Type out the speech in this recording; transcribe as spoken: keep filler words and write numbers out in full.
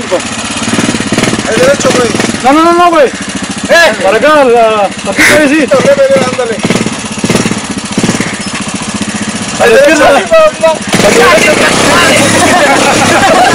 derecho, pues. Ahí derecho, güey. No, no, no, no, güey. Eh, para acá, la... aquí está, sí. Ándale. A la izquierda. No, no.